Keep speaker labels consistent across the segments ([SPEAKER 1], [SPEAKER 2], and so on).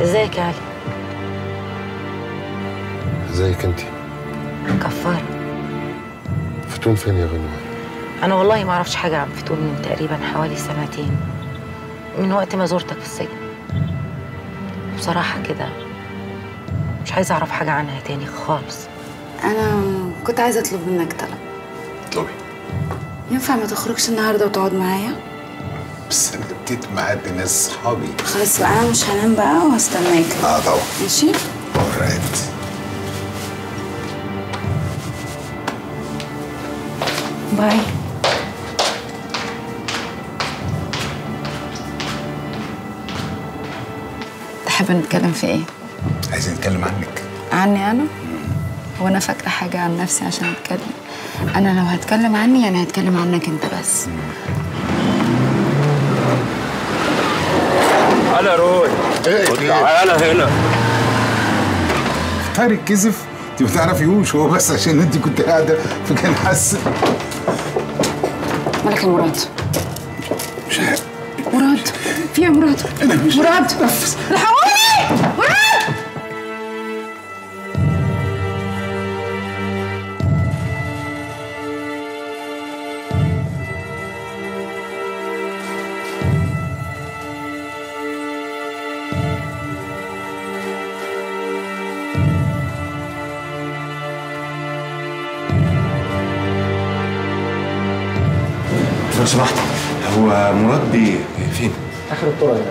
[SPEAKER 1] ازيك يا علي؟
[SPEAKER 2] ازيك انت؟
[SPEAKER 1] كفارة.
[SPEAKER 2] فتون فين يا غنوة؟
[SPEAKER 1] انا والله ما اعرفش حاجه عن فتون من تقريبا حوالي سنتين، من وقت ما زرتك في السجن. بصراحه كده مش عايزه اعرف حاجه عنها تاني خالص.
[SPEAKER 3] انا كنت عايزه اطلب منك طلب.
[SPEAKER 2] اطلبي.
[SPEAKER 3] ينفع ما تخرجش النهارده وتقعد معايا؟
[SPEAKER 4] بس انا ابتديت معاد ناس صحابي.
[SPEAKER 3] خلاص بقى انا مش هنام بقى وهستناك.
[SPEAKER 4] طبعا.
[SPEAKER 3] ماشي؟
[SPEAKER 4] اوريت.
[SPEAKER 3] باي. تحب نتكلم في ايه؟
[SPEAKER 4] عايزين نتكلم عنك.
[SPEAKER 3] عني انا؟ هو انا فاكره حاجه عن نفسي عشان اتكلم؟ انا لو هتكلم عني يعني هتكلم عنك انت بس.
[SPEAKER 5] تعالى روي. تعالى هنا.
[SPEAKER 4] طارق كذف؟ انت ما تعرفيهوش، هو بس عشان انت كنت قاعده فكان حاسس.
[SPEAKER 3] مالك يا مراد؟
[SPEAKER 4] مش عارف.
[SPEAKER 3] مراد في يا مراد؟
[SPEAKER 4] انا مش
[SPEAKER 3] مراد
[SPEAKER 4] اتنفس.
[SPEAKER 3] الحقوني مراد.
[SPEAKER 4] لو سمحت، هو مراد بيه فين؟
[SPEAKER 5] اخر الطرق هنا.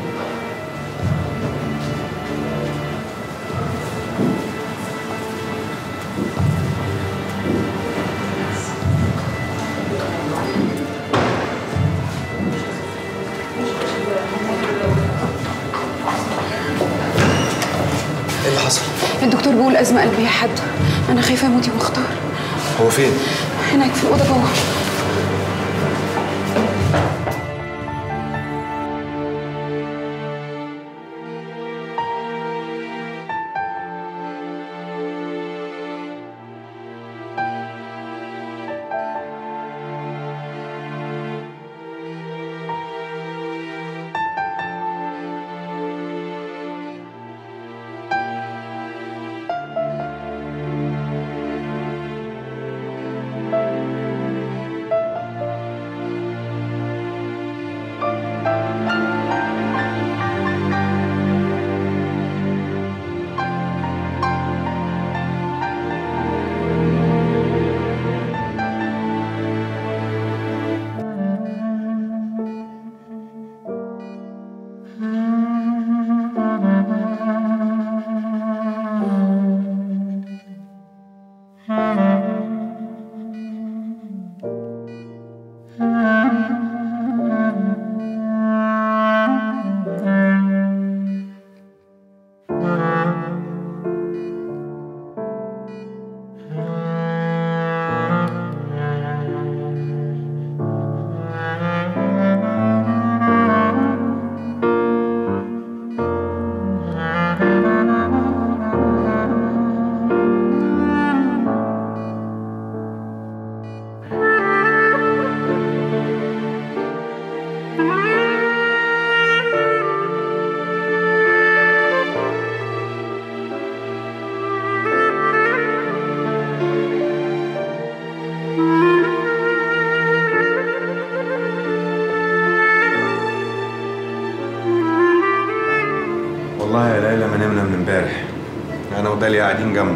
[SPEAKER 6] ايه اللي حصل؟
[SPEAKER 3] الدكتور بيقول أزمة قلبية حادة. أنا خايفة أموت يا مختار.
[SPEAKER 6] هو فين؟
[SPEAKER 3] هناك في الأوضة جوه.
[SPEAKER 6] والله يا ليلى ما نمنا من امبارح، انا وداليا قاعدين جنبه.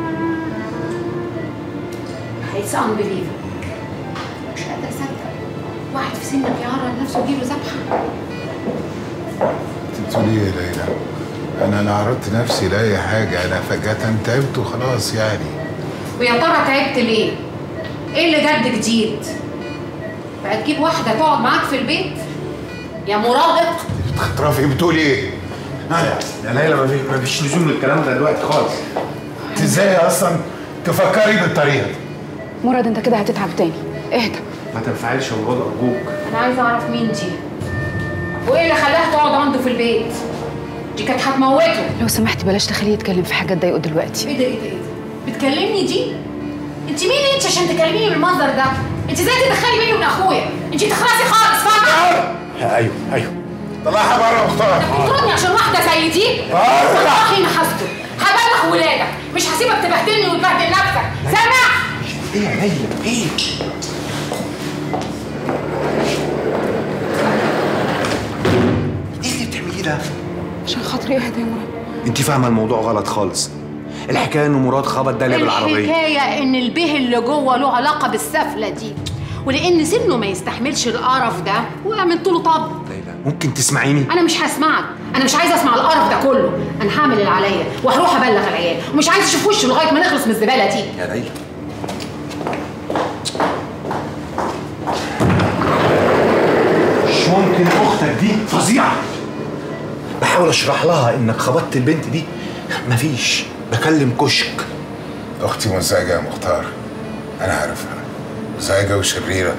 [SPEAKER 7] It's unbelievable. مش قادرة أصدق واحد في سنك يعرض نفسه يجيله ذبحة.
[SPEAKER 4] انت بتقولي ايه يا ليلى؟ انا لا عرضت نفسي لاي حاجه، انا فجاه تعبت وخلاص يعني.
[SPEAKER 7] ويا ترى تعبت ليه؟ إيه اللي جد جديد؟ بقى تجيب واحدة تقعد معاك في البيت؟ يا مراهق!
[SPEAKER 4] بتخطرفي بتقولي ايه؟
[SPEAKER 6] يا ليلى ما فيش لزوم للكلام ده دلوقتي خالص.
[SPEAKER 4] انت ازاي اصلا تفكري بالطريقه دي؟
[SPEAKER 3] مراد أنت كده هتتعب تاني. اهدى.
[SPEAKER 6] ما تنفعلش يا مراد ارجوك.
[SPEAKER 7] أنا عايزة أعرف مين دي؟ وإيه اللي خلاها تقعد عنده في البيت؟ دي كانت هتموته.
[SPEAKER 3] لو سمحت بلاش تخليه يتكلم في حاجة تضايقه دلوقتي.
[SPEAKER 7] إيه ده إيه ده إيه ده؟ بتكلمني دي؟ أنت مين أنت عشان تكلميني بالمنظر ده؟ أنت إزاي تدخلي بيني وبين أخويا؟ أنت تخلصي خالص فاهمة؟
[SPEAKER 6] ايوه
[SPEAKER 4] طلعها بره يا مختار.
[SPEAKER 7] بتطردني عشان واحده زي دي؟ والله ما هسكت، هبلغ ولادك، مش هسيبك تبهدلني وتبهدل نفسك، سامع؟
[SPEAKER 6] ايه يا ليلى ايه؟ ايه اللي بتعمليه ده؟
[SPEAKER 3] عشان خاطري اهدى يا مراد.
[SPEAKER 6] انت فاهمه الموضوع غلط خالص. الحكايه ان مراد خبط داليا بالعربيه.
[SPEAKER 7] الحكايه ان البه اللي جوه له علاقه بالسفله دي، ولان سنه ما يستحملش القرف ده وعملت له طب.
[SPEAKER 6] ليلى ممكن تسمعيني؟
[SPEAKER 7] انا مش هسمعك، انا مش عايزه اسمع القرف ده كله، انا هعمل اللي عليا وهروح ابلغ العيال، ومش عايزه اشوف وشه لغايه ما نخلص من الزباله دي.
[SPEAKER 6] يا ليلى مش ممكن، اختك دي فظيعه. بحاول اشرح لها انك خبطت البنت دي، مفيش، بكلم كشك.
[SPEAKER 4] اختي مزعجه يا مختار، انا عارفها، مزعجه وشريره.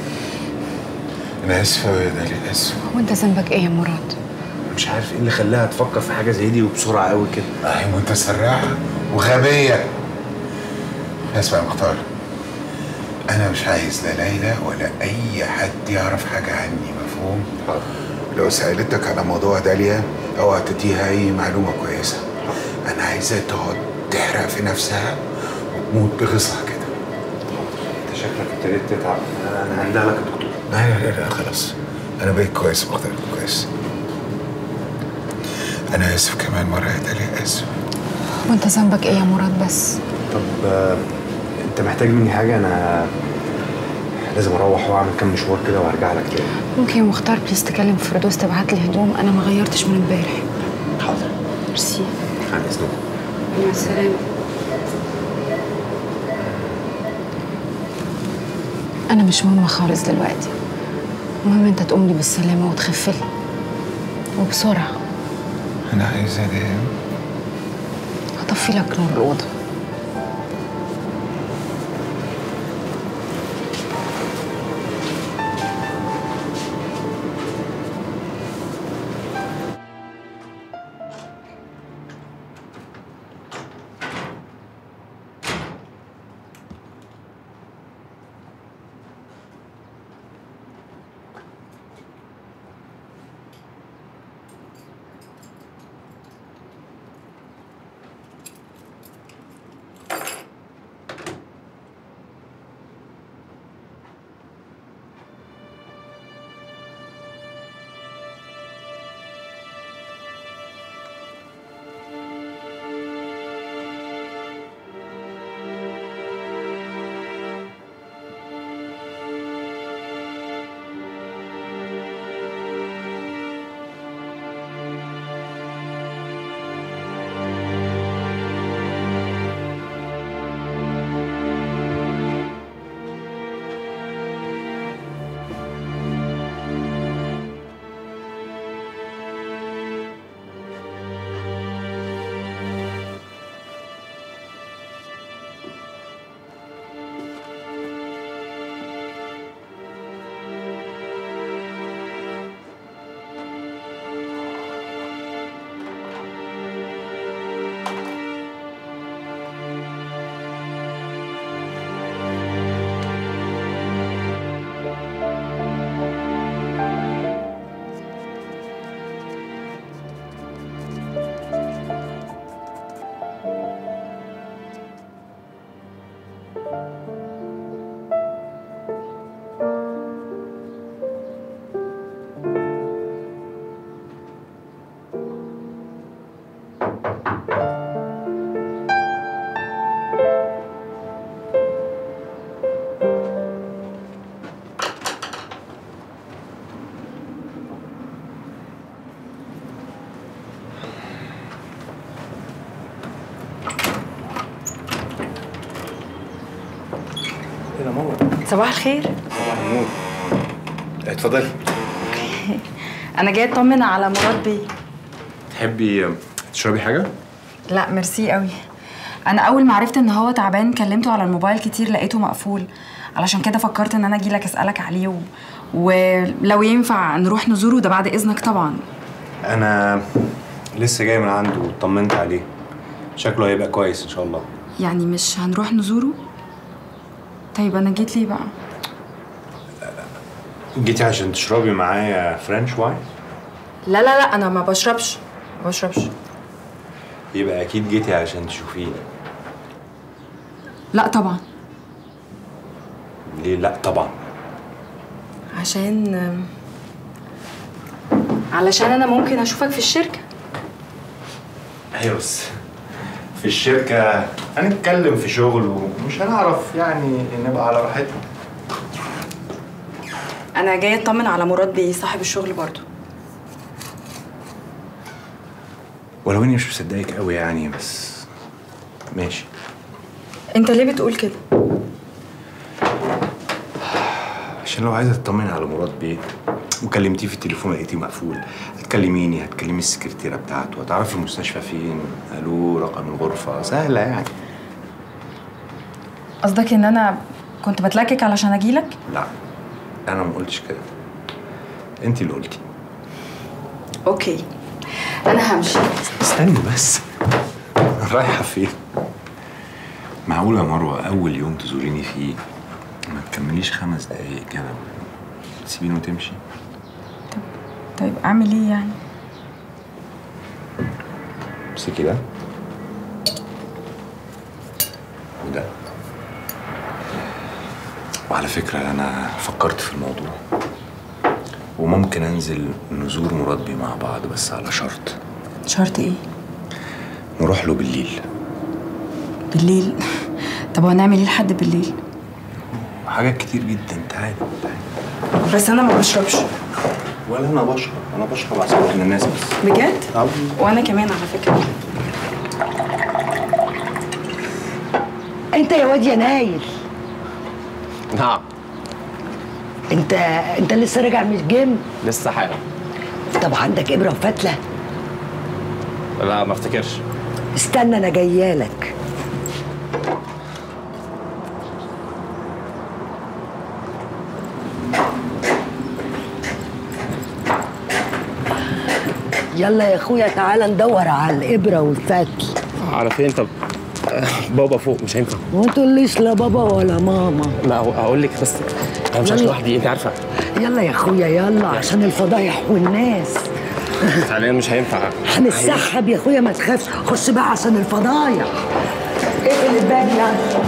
[SPEAKER 4] انا اسف يا داليا، اسف.
[SPEAKER 3] وانت ذنبك ايه يا مراد؟
[SPEAKER 6] مش عارف ايه اللي خلاها تفكر في حاجه زي دي وبسرعه قوي كده.
[SPEAKER 4] هي متسرعه وغبيه. اسمع يا مختار، انا مش عايز لا ليلى ولا اي حد يعرف حاجه عني، مفهوم؟ لو سالتك على موضوع داليا اوعى تديها اي معلومه كويسه. انا عايزاها تقعد تحرق في نفسها وتموت بغصها كده.
[SPEAKER 6] انت شكلك ابتديت تتعب. انا هندهلك يا دكتور.
[SPEAKER 4] لا خلاص، انا بقيت كويس يا مختار، كويس. انا اسف كمان مره يا داليا، اسف.
[SPEAKER 3] وانت ذنبك ايه يا مراد بس؟
[SPEAKER 6] طب انت محتاج مني حاجه؟ انا لازم اروح واعمل كام مشوار كده وهرجع لك تاني.
[SPEAKER 3] ممكن يا مختار بليز تكلم فردوس تبعت لي هدوم، انا ما غيرتش من امبارح.
[SPEAKER 6] حاضر.
[SPEAKER 3] ميرسي.
[SPEAKER 6] عن اذنك.
[SPEAKER 3] مع السلامه. انا مش مهمه خالص دلوقتي، المهم انت تقوم لي بالسلامه وتخف لي وبسرعه.
[SPEAKER 4] انا عايزه انام.
[SPEAKER 3] هطفي لك نور الاوضه.
[SPEAKER 8] صباح الخير.
[SPEAKER 6] صباح النور. اتفضلي.
[SPEAKER 8] انا جايه اطمن على مراد بيه.
[SPEAKER 6] تحبي تشربي حاجه؟
[SPEAKER 8] لا ميرسي قوي. انا اول ما عرفت ان هو تعبان كلمته على الموبايل كتير لقيته مقفول، علشان كده فكرت ان انا اجي لك اسالك عليه ولو ينفع نروح نزوره، ده بعد اذنك طبعا.
[SPEAKER 6] انا لسه جاي من عنده وطمنت عليه، شكله هيبقى كويس ان شاء الله.
[SPEAKER 8] يعني مش هنروح نزوره؟ طيب انا جيت ليه بقى؟
[SPEAKER 6] جيتي عشان تشربي معايا فرنش واين؟
[SPEAKER 8] لا لا لا، انا ما بشربش.
[SPEAKER 9] يبقى اكيد جيتي عشان تشوفيني.
[SPEAKER 8] لا طبعا.
[SPEAKER 9] ليه لا طبعا؟
[SPEAKER 8] علشان انا ممكن اشوفك في الشركه.
[SPEAKER 6] ايوه بس في الشركة هنتكلم في شغل ومش هنعرف يعني نبقى على راحتنا.
[SPEAKER 8] انا جايه اطمن على مراد بيه صاحب الشغل برضو.
[SPEAKER 6] ولو اني مش مصدقك قوي يعني، بس ماشي.
[SPEAKER 8] انت ليه بتقول كده؟
[SPEAKER 6] عشان لو عايزة تطمن على مراد بيه وكلمتيه في التليفون لقيتيه مقفول، هتكلميني، هتكلمي السكرتيرة بتاعته، هتعرفي المستشفى فين، الو رقم الغرفة، سهلة يعني.
[SPEAKER 8] قصدك ان انا كنت بتلكك علشان اجيلك؟
[SPEAKER 6] لا انا ما قلتش كده، انت اللي قلتي.
[SPEAKER 8] اوكي انا همشي.
[SPEAKER 6] استني بس، رايحة فين؟ معقولة يا مروة أول يوم تزوريني فيه ما تكمليش 5 دقايق كده تسيبيني وتمشي؟
[SPEAKER 8] طيب اعمل ايه يعني؟
[SPEAKER 6] امسكي ده وده. وعلى فكرة أنا فكرت في الموضوع وممكن أنزل نزور مراد بيه مع بعض، بس على شرط.
[SPEAKER 8] شرط ايه؟
[SPEAKER 6] نروح له بالليل.
[SPEAKER 8] بالليل؟ طب هنعمل ايه لحد بالليل؟
[SPEAKER 6] حاجات كتير جدا، تعالي.
[SPEAKER 8] بس انا ما بشربش.
[SPEAKER 6] ولا أنا بشرب، أنا بشرب عشان إحنا الناس بس.
[SPEAKER 8] بجد؟ وانا كمان على فكرة.
[SPEAKER 10] انت يا واد يا نايل.
[SPEAKER 5] نعم.
[SPEAKER 10] انت لسه راجع من الجيم؟
[SPEAKER 5] لسه حالا.
[SPEAKER 10] طب عندك ابره وفتله؟
[SPEAKER 5] لا ما افتكرش.
[SPEAKER 10] استنى انا جايالك. يلا يا اخويا تعالى ندور على الابره والفتل.
[SPEAKER 5] على فين؟ طب بابا فوق مش هينفع.
[SPEAKER 10] ما تقوليش لا بابا ولا ماما.
[SPEAKER 5] لا هقول لك بس انا مش عايش لوحدي، انت عارفه.
[SPEAKER 10] يلا يا اخويا يلا عشان الفضايح والناس.
[SPEAKER 5] فعليا مش هينفع.
[SPEAKER 10] هنتسحب يا اخويا ما تخافش، خش بقى عشان الفضايح. اقفل الباب يلا.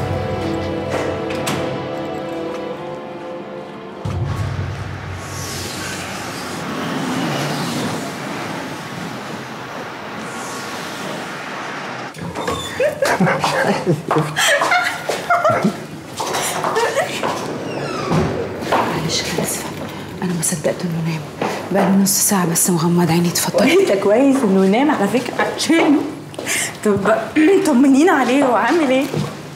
[SPEAKER 3] معلش انا اسفه، انا ما صدقت انه نام. بقاله نص ساعه بس مغمض عيني. اتفضلي.
[SPEAKER 11] انت كويس انه ينام على فكره عشانه. طب طمنينا عليه، هو عامل ايه؟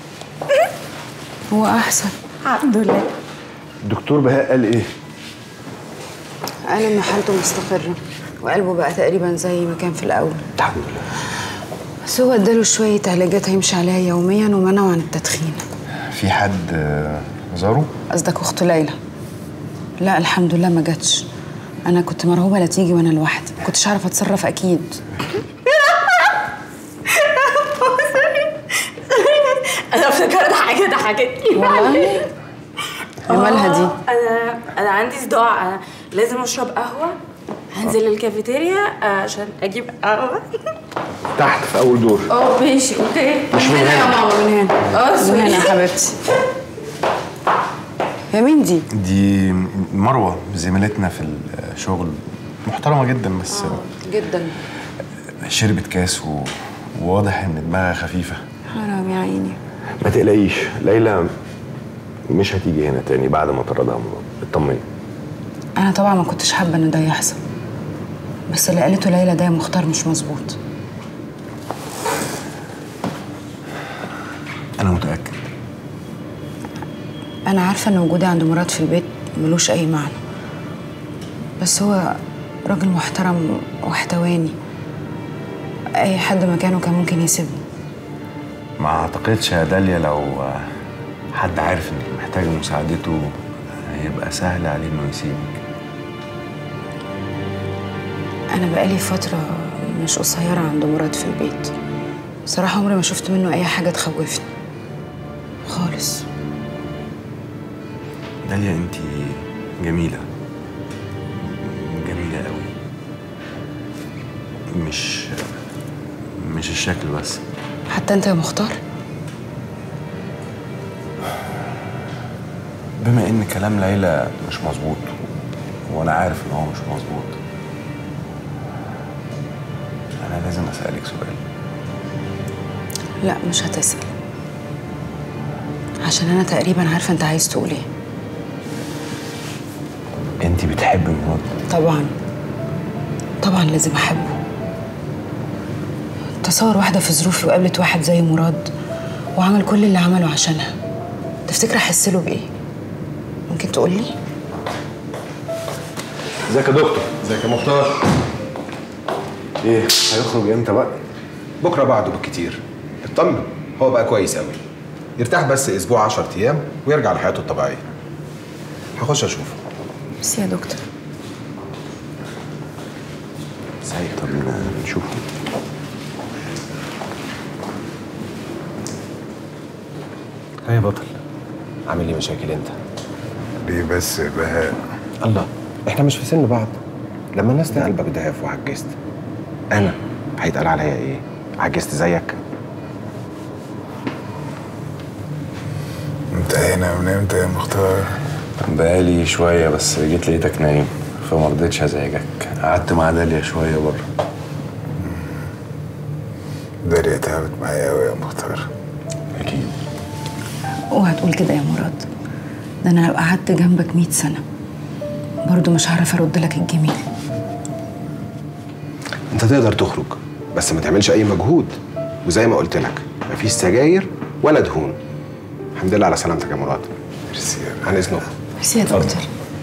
[SPEAKER 3] هو احسن
[SPEAKER 11] الحمد لله.
[SPEAKER 2] الدكتور بهاء قال ايه؟
[SPEAKER 3] قال ان حالته مستقره وقلبه بقى تقريبا زي ما كان في الاول.
[SPEAKER 2] الحمد لله.
[SPEAKER 3] بس هو اداله شويه علاجات هيمشي عليها يوميا ومنعه عن التدخين.
[SPEAKER 6] في حد زاره؟
[SPEAKER 3] قصدك اخته ليلى؟ لا الحمد لله ما جاتش. انا كنت مرعوبه لا تيجي وانا لوحدي، ما كنتش عارفه اتصرف اكيد.
[SPEAKER 11] انا افتكرت حاجه ضحكتني.
[SPEAKER 3] والله؟ مالها دي؟
[SPEAKER 11] انا عندي صداع، انا لازم اشرب قهوه. هنزل الكافيتيريا عشان اجيب قهوه.
[SPEAKER 2] تحت في اول دور.
[SPEAKER 11] ماشي اوكي.
[SPEAKER 3] مش من هنا يا ماما، من هنا. من هنا يا حبيبتي. يا مين دي؟
[SPEAKER 6] دي مروة زميلتنا في الشغل، محترمة جدا بس
[SPEAKER 3] جدا.
[SPEAKER 6] شربت كاس وواضح ان دماغها خفيفة.
[SPEAKER 3] حرام يا عيني.
[SPEAKER 2] ما تقلقيش، ليلى مش هتيجي هنا تاني بعد ما طردها مراد، اطمني.
[SPEAKER 3] انا طبعا ما كنتش حابه ان ده يحصل، بس اللي قالته ليلى ده يا مختار مش مظبوط.
[SPEAKER 6] انا متأكد.
[SPEAKER 3] انا عارفه ان وجودي عند مراد في البيت ملوش اي معنى، بس هو راجل محترم واحتواني. اي حد مكانه كان ممكن يسيبني.
[SPEAKER 6] ما اعتقدش يا داليا لو حد عارف انك محتاجة مساعدته هيبقى سهل عليه انه يسيبك.
[SPEAKER 3] انا بقالي فتره مش قصيره عند مراد في البيت. بصراحه عمري ما شفت منه اي حاجه تخوفني خالص.
[SPEAKER 6] داليا انتي جميلة، جميلة قوي. مش الشكل بس.
[SPEAKER 3] حتى انت يا مختار؟
[SPEAKER 2] بما ان كلام ليلى مش مظبوط وانا عارف ان هو مش مظبوط، انا لازم اسالك سؤال.
[SPEAKER 3] لا مش هتسأل، عشان انا تقريبا عارفه انت عايز تقول ايه.
[SPEAKER 2] انت بتحبي مراد؟
[SPEAKER 3] طبعا طبعا لازم احبه. تصور واحده في ظروفي وقابلت واحد زي مراد وعمل كل اللي عمله عشانها، تفتكر احس له بايه؟ ممكن تقول لي؟
[SPEAKER 2] ازيك يا دكتور؟ ازيك يا مختار؟ ايه هيخرج امتى بقى؟
[SPEAKER 12] بكره بعده بالكتير. اطمن، هو بقى كويس قوي. يرتاح بس اسبوع 10 ايام ويرجع لحياته الطبيعيه. هخش اشوفه.
[SPEAKER 3] بس يا دكتور
[SPEAKER 2] سعيد. طب نشوفه.
[SPEAKER 12] يا بطل، عامل لي مشاكل انت؟
[SPEAKER 4] ليه بس يا بهاء؟
[SPEAKER 12] الله، احنا مش في سن بعض. لما الناس تقلبك ضعف وعجزت، انا هيتقال عليا ايه؟ عجزت زيك؟
[SPEAKER 4] انت هنا من امتى يا مختار؟
[SPEAKER 2] بقالي شويه بس جيت لقيتك نايم فما رضيتش ازعجك. قعدت مع داليا شويه بره.
[SPEAKER 4] داليا تعبت معايا قوي يا مختار.
[SPEAKER 2] اكيد.
[SPEAKER 3] اوعى تقول كده يا مراد، ده انا لو قعدت جنبك 100 سنه برضه مش هعرف ارد لك الجميل.
[SPEAKER 12] انت تقدر تخرج بس ما تعملش اي مجهود، وزي ما قلت لك مفيش سجاير ولا دهون. الحمد لله على سلامتك يا مراد.
[SPEAKER 4] ميرسي يا بهاء.
[SPEAKER 12] عن اذنك.
[SPEAKER 3] ميرسي يا دكتور.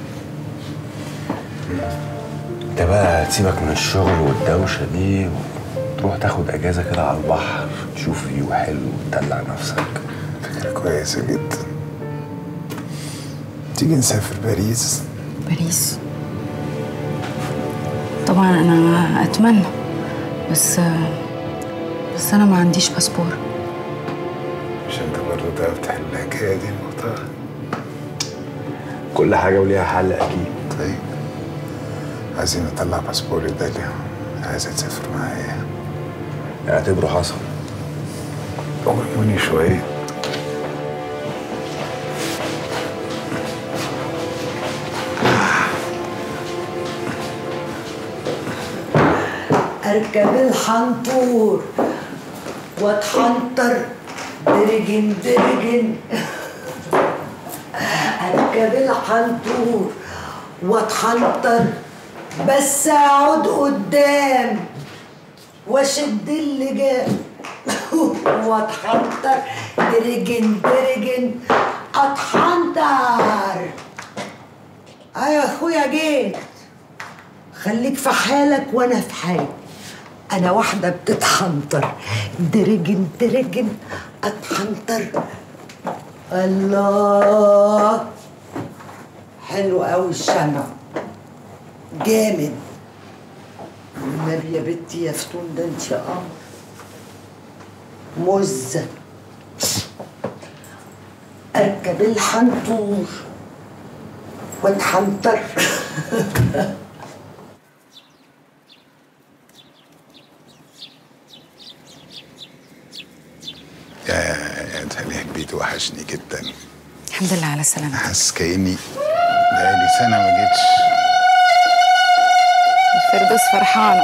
[SPEAKER 2] انت بقى تسيبك من الشغل والدوشه دي وتروح تاخد اجازه كده على البحر، تشوف فيو حلو وتدلع نفسك.
[SPEAKER 4] فكرة كويسة جدا. تيجي نسافر باريس؟
[SPEAKER 3] باريس؟ طبعا انا اتمنى، بس انا ما عنديش باسبور.
[SPEAKER 4] مش انت برضه تعرف تحل الحكاية دي يا مختار؟
[SPEAKER 2] كل حاجه وليها حل اكيد.
[SPEAKER 4] طيب عايزين نطلع باسبور لداليا، عايزة تسافر معايا.
[SPEAKER 2] اعتبره حصل.
[SPEAKER 4] قوموني شوية.
[SPEAKER 10] اركب الحنطور واتحنطر درجن درجن. اركب الحنطور واتحنطر بس اقعد قدام واشد اللجام واتحنطر درجن درجن اتحنطر. يا اخويا جيت، خليك في حالك وانا في حالي. انا واحده بتتحنطر درجن درجن اتحنطر. الله حلو قوي الشمع، جامد. والنبي يا بنتي يا فتون ده انت قمر مزه. اركب الحنطور واتحنطر.
[SPEAKER 4] يا تهنئة البيت وحشني جدا.
[SPEAKER 3] الحمد لله على سلامتك.
[SPEAKER 4] حاسس كأني بقالي سنة ما جيتش.
[SPEAKER 3] الفردوس فرحانة.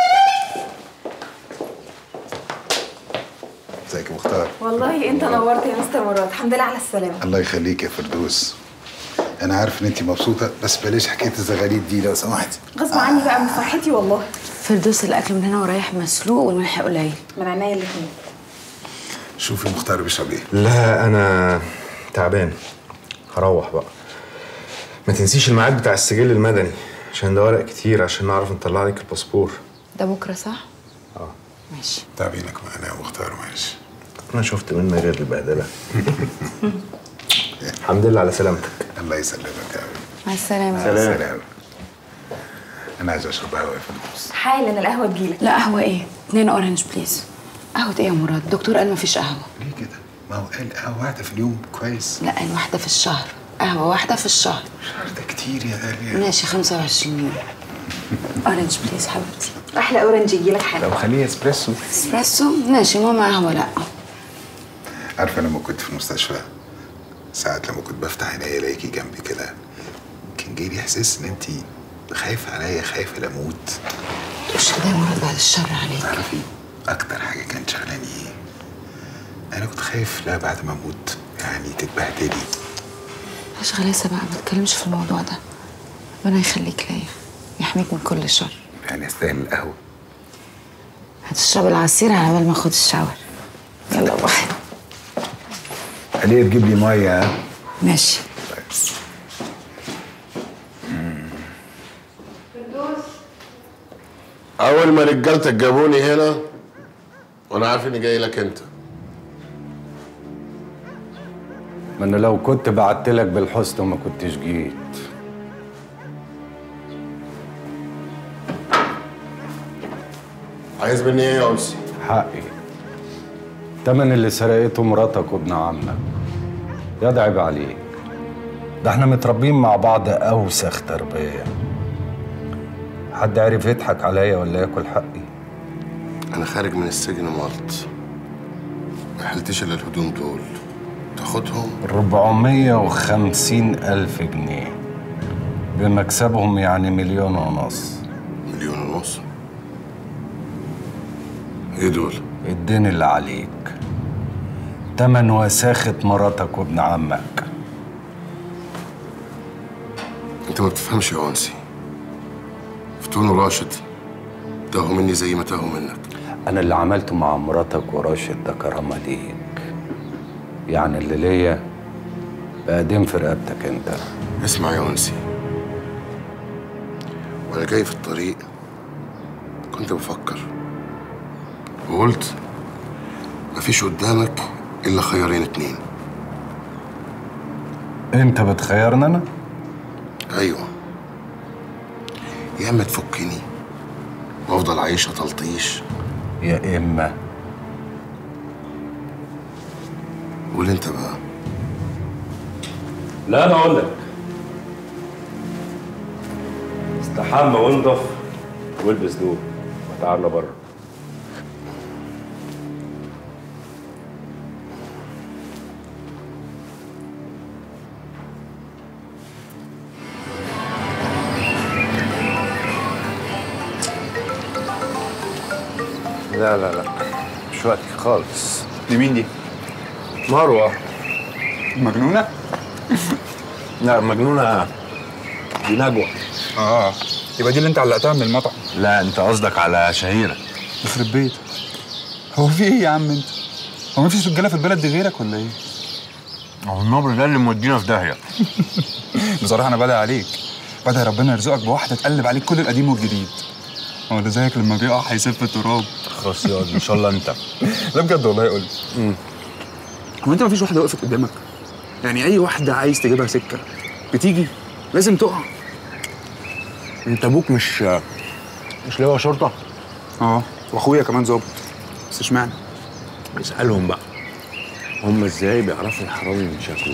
[SPEAKER 4] ازيك يا مختار؟
[SPEAKER 8] والله انت نورت يا مستر مراد، الحمد لله على السلامة.
[SPEAKER 4] الله يخليك يا فردوس. أنا عارف إن أنتِ مبسوطة بس بلاش حكاية الزغاريد دي لو سمحتي.
[SPEAKER 8] غصب عني بقى من فرحتي والله.
[SPEAKER 3] فردوس الأكل من هنا ورايح مسلوق والملح قليل.
[SPEAKER 8] من عينيا الاتنين.
[SPEAKER 4] شوفي مختار بيشرب إيه؟
[SPEAKER 2] لا انا تعبان، هروح بقى. ما تنسيش الميعاد بتاع السجل المدني عشان ده ورق كتير عشان نعرف نطلع لك الباسبور.
[SPEAKER 3] ده بكرة صح؟
[SPEAKER 2] اه
[SPEAKER 3] ماشي.
[SPEAKER 4] تعبينك معانا يا مختار. ماشي.
[SPEAKER 2] انا شفت مني غير البهدله. الحمد لله على سلامتك.
[SPEAKER 4] الله يسلمك يا حبيبي.
[SPEAKER 3] مع السلامة.
[SPEAKER 4] سلام. أنا عايز أشرب قهوة يا فردوس.
[SPEAKER 8] حالا القهوة تجيلك.
[SPEAKER 3] لا قهوة إيه؟ 2 أورنج بليز. قهوة إيه يا مراد؟ الدكتور قال مفيش قهوة.
[SPEAKER 4] ليه كده؟ ما هو قال قهوة واحدة في اليوم كويس.
[SPEAKER 3] لا قال واحدة في الشهر، قهوة واحدة في الشهر.
[SPEAKER 4] الشهر ده كتير يا داليا.
[SPEAKER 3] ماشي 25 يوم. أورنج بليز حبيبتي.
[SPEAKER 8] احلى اورنج يجيلك حالا.
[SPEAKER 12] لو خليه اسبريسو.
[SPEAKER 3] اسبريسو ماشي، ماما قهوه لا.
[SPEAKER 4] عارفه لما كنت في المستشفى ساعات لما كنت بفتح عينيا الاقيكي جنبي كده، كان جاي لي احساس ان انت خايفه عليا، خايفه لاموت.
[SPEAKER 3] مش كده يا مراد، بعد الشر عليك.
[SPEAKER 4] تعرفي اكتر حاجه كانت شغلاني ايه؟ انا كنت خايف لا بعد ما اموت يعني تتبهدلي.
[SPEAKER 3] مش غلاسه بقى، ما تتكلمش في الموضوع ده. ربنا يخليك ليا، يحميك من كل شر.
[SPEAKER 4] يعني استاهل القهوه.
[SPEAKER 3] هتشرب العصير على بال ما اخد الشاور. يلا باي.
[SPEAKER 4] عليه تجيب لي ميه. ها
[SPEAKER 3] ماشي.
[SPEAKER 13] اول ما رجالتك جابوني هنا وانا عارف اني جاي لك انت.
[SPEAKER 14] ما انا لو كنت بعتلك بالحسن وما كنتش جيت.
[SPEAKER 13] عايز مني ايه يا انسي؟
[SPEAKER 14] حقي. تمن اللي سرقته مراتك وابن عمك. يا ده عيب عليك. ده احنا متربيين مع بعض اوسخ تربيه. حد عرف يضحك عليا ولا ياكل حقي؟
[SPEAKER 13] انا خارج من السجن مالط، ما حلتش الا الهدوم دول، تاخدهم؟
[SPEAKER 14] 450,000 جنيه بمكسبهم، يعني 1.5 مليون.
[SPEAKER 13] 1.5 مليون؟ ايه دول؟
[SPEAKER 14] الدين اللي عليك، تمن وساخة مراتك وابن عمك.
[SPEAKER 13] انت ما بتفهمش يا انسي. فتون وراشد تاهوا مني زي ما تاهوا منك.
[SPEAKER 14] انا اللي عملته مع مراتك وراشد ده كرامه ليك، يعني اللي ليا بقدم في رقبتك انت.
[SPEAKER 13] اسمع يا انسي، وانا جاي في الطريق كنت بفكر وقلت مفيش قدامك الا خيارين اتنين.
[SPEAKER 14] انت بتخيرني انا؟
[SPEAKER 13] ايوه، يا اما تفكني وافضل عايشه تلطيش،
[SPEAKER 14] يا اما
[SPEAKER 13] قول انت بقى.
[SPEAKER 9] لا انا اقول لك، استحمى وانضف والبس دول وتعالى بره.
[SPEAKER 6] لا لا لا، مش وقتي خالص.
[SPEAKER 12] دي مين دي؟
[SPEAKER 6] مروة.
[SPEAKER 12] مجنونة؟
[SPEAKER 6] لا مجنونة دي نجوى.
[SPEAKER 12] يبقى دي اللي انت علقتها من المطعم.
[SPEAKER 6] لا انت قصدك على شهيرة.
[SPEAKER 12] يخرب بيتك. هو في ايه يا عم انت؟ هو مفيش رجالة في البلد دي غيرك ولا ايه؟
[SPEAKER 6] هو النبر ده اللي مودينا في داهية.
[SPEAKER 12] بصراحة انا بدعي عليك، بدعي ربنا يرزقك بواحدة تقلب عليك كل القديم والجديد. هو ده زيك لما بيقع هيسف التراب.
[SPEAKER 6] خلاص يا ان شاء الله انت.
[SPEAKER 12] لا بجد والله يقول لي. هو انت مفيش واحده وقفت قدامك؟ يعني اي واحده عايز تجيبها سكه بتيجي لازم تقع.
[SPEAKER 6] انت ابوك مش لواء شرطه؟
[SPEAKER 12] واخويا كمان ظابط. بس اشمعنى؟
[SPEAKER 6] اسالهم بقى هم ازاي بيعرفوا الحرامي من شكله.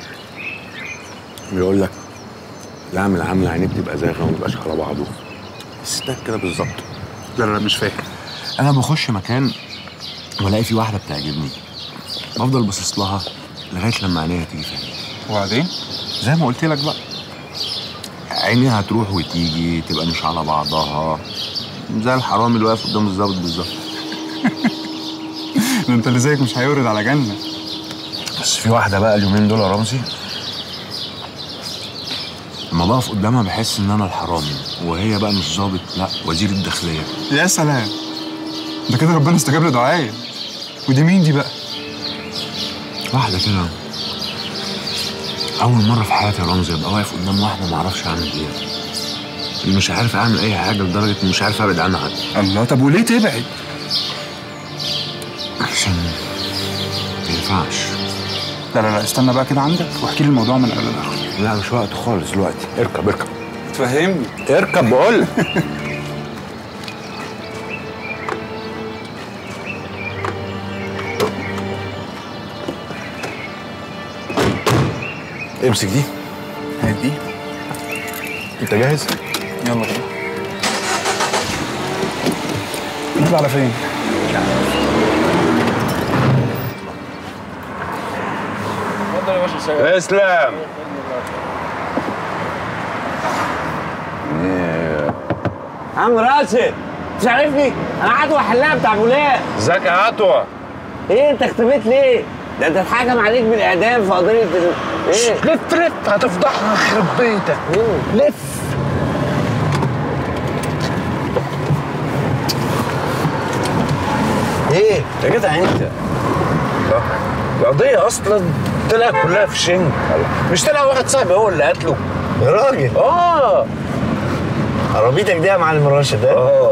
[SPEAKER 6] بيقول لك العامل عامله عينيه بتبقى زاغه وما بيبقاش على بعضه. بس ده كده بالظبط.
[SPEAKER 12] لا مش فاهم.
[SPEAKER 6] انا بخش مكان والاقي في واحده بتعجبني، بفضل باصص لها لغايه لما عينيها تيجي في عيني.
[SPEAKER 12] وبعدين؟
[SPEAKER 6] زي ما قلت لك بقى، عينيها تروح وتيجي تبقى مش على بعضها، زي الحرامي اللي واقف قدام الظابط بالظبط.
[SPEAKER 12] ده انت اللي زيك مش هيورد على جنة.
[SPEAKER 6] بس في واحده بقى اليومين دول يا رمزي، لما بقف قدامها بحس ان انا الحرامي وهي بقى مش ظابط، لا وزير الداخليه.
[SPEAKER 12] يا سلام، ده كده ربنا استجاب لدعائي. ودي مين دي بقى؟
[SPEAKER 6] واحده كده اول مره في حياتي يا رمزي ابقى واقف قدام واحده ما اعرفش اعمل ايه، مش عارف اعمل اي حاجه لدرجه اني مش عارف ابعد عنها.
[SPEAKER 12] الله، طب وليه تبعد؟
[SPEAKER 6] عشان ما ينفعش.
[SPEAKER 12] لا استنى بقى كده عندك واحكي لي الموضوع من اول لاخر.
[SPEAKER 6] لا مش وقته خالص دلوقتي. اركب
[SPEAKER 12] تفهمني.
[SPEAKER 6] اركب بقول. امسك دي.
[SPEAKER 12] هات دي.
[SPEAKER 6] انت جاهز؟
[SPEAKER 12] يلا بينا.
[SPEAKER 15] نطلع على فين؟
[SPEAKER 9] اتفضل يا باشا. اسلام.
[SPEAKER 16] عم راشد مش عارفني؟ انا عطوة حلاق بتاع فلان.
[SPEAKER 9] ازيك يا عطوة؟
[SPEAKER 16] ايه انت اختفيت ليه؟ ده انت اتحكم عليك بالاعدام في قضيه ايه؟
[SPEAKER 15] لف هتفضحنا يخرب بيتك. لف.
[SPEAKER 16] ايه؟ يا جدع انت
[SPEAKER 9] القضية أصلا طلعت كلها في شنك. مش طلع واحد صاحبي هو اللي قتله
[SPEAKER 16] يا راجل؟ عربيتك دي يا معلم راشد؟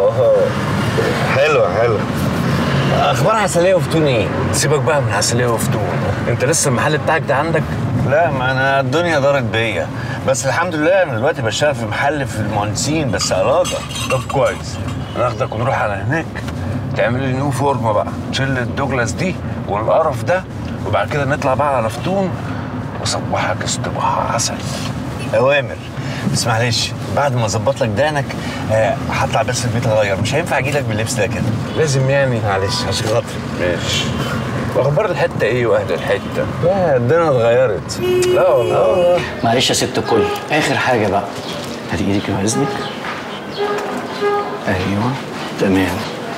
[SPEAKER 16] حلوة اخبار عسلية وفتون ايه؟
[SPEAKER 9] سيبك بقى من عسلية وفتون. انت لسه المحل بتاعك ده عندك؟
[SPEAKER 16] لا ما انا الدنيا دارت بيا، بس الحمد لله انا دلوقتي بشتغل في محل في المهندسين بس اراده.
[SPEAKER 9] طب كويس، ناخدك ونروح على هناك تعمل لي نيو فورمه بقى، تشيل الدوجلاس دي والقرف ده، وبعد كده نطلع بقى على فتون وصبحك استباحه عسل.
[SPEAKER 16] اوامر. بس معلش بعد ما اظبط لك دانك هطلع بس البيت اغير، مش هينفع اجي لك باللبس ده كده.
[SPEAKER 9] لازم يعني؟
[SPEAKER 16] معلش عشان خاطري.
[SPEAKER 9] ماشي. واخبار الحته ايه واهل الحته؟
[SPEAKER 16] لا الدنيا اتغيرت.
[SPEAKER 9] لا والله.
[SPEAKER 17] معلش يا ست الكل، اخر حاجه بقى، هاتي ايدك يا اذنك. ايوه تمام،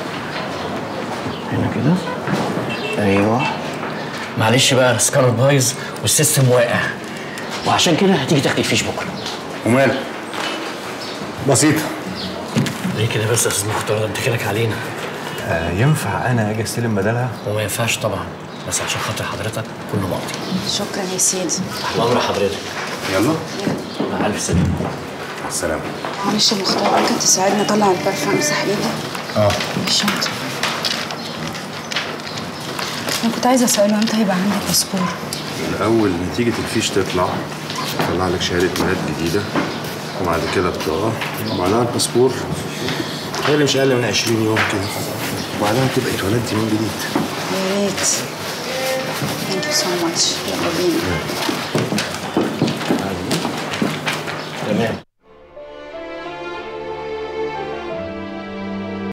[SPEAKER 17] هنا كده. ايوه معلش بقى السكانر بايظ والسيستم واقع، وعشان كده هتيجي تاخدي الفيش بكره.
[SPEAKER 6] وماله؟ بسيطه.
[SPEAKER 17] ليه كده بس يا استاذ مختار؟ ده بتكلك علينا.
[SPEAKER 6] ينفع انا اجي استلم بدلها؟
[SPEAKER 17] وما ينفعش طبعا، بس عشان خاطر حضرتك كله مقضي.
[SPEAKER 3] شكرا يا سيدي.
[SPEAKER 17] امر حضرتك.
[SPEAKER 6] يلا
[SPEAKER 17] مع الف سلامه.
[SPEAKER 6] مع السلامه.
[SPEAKER 3] معلش يا مختار ممكن تساعدني اطلع البرفان امسح ايدي؟ الشنطه. انا كنت عايزه اساله امتى هيبقى عندي باسبور.
[SPEAKER 2] الاول نتيجه الفيش تطلع طلع لك شهاده ميلاد جديده، وبعد كده بطاقه، وبعدها الباسبور. هي مش اقل من 20 يوم كده، وبعدها تبقى اتولدتي من جديد.
[SPEAKER 3] يا ريت. ثانك يو سو ماتش. يلا بينا.
[SPEAKER 17] تمام.